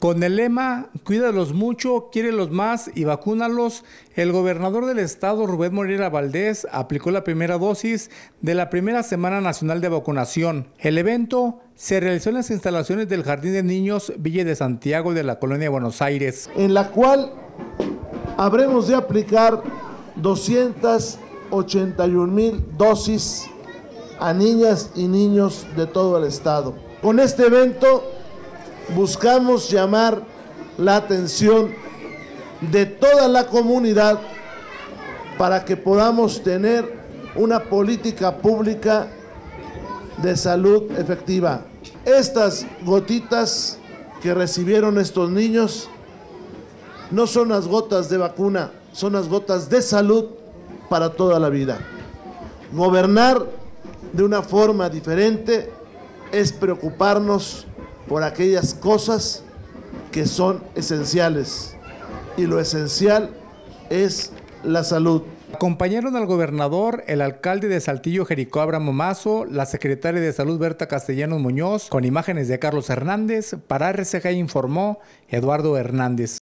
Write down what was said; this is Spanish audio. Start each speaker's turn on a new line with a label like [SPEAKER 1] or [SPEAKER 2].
[SPEAKER 1] Con el lema, cuídalos mucho, quiérelos más y vacúnalos, el gobernador del estado, Rubén Moreira Valdés, aplicó la primera dosis de la primera Semana Nacional de Vacunación. El evento se realizó en las instalaciones del Jardín de Niños Villa de Santiago de la Colonia Buenos Aires,
[SPEAKER 2] en la cual habremos de aplicar 281,000 dosis a niñas y niños de todo el estado. Con este evento buscamos llamar la atención de toda la comunidad para que podamos tener una política pública de salud efectiva. Estas gotitas que recibieron estos niños no son las gotas de vacuna, son las gotas de salud para toda la vida. Gobernar de una forma diferente es preocuparnos por aquellas cosas que son esenciales, y lo esencial es la salud.
[SPEAKER 1] Acompañaron al gobernador, el alcalde de Saltillo, Jericó Abramo Mazo, la secretaria de Salud, Berta Castellanos Muñoz, con imágenes de Carlos Hernández. Para RCG informó Eduardo Hernández.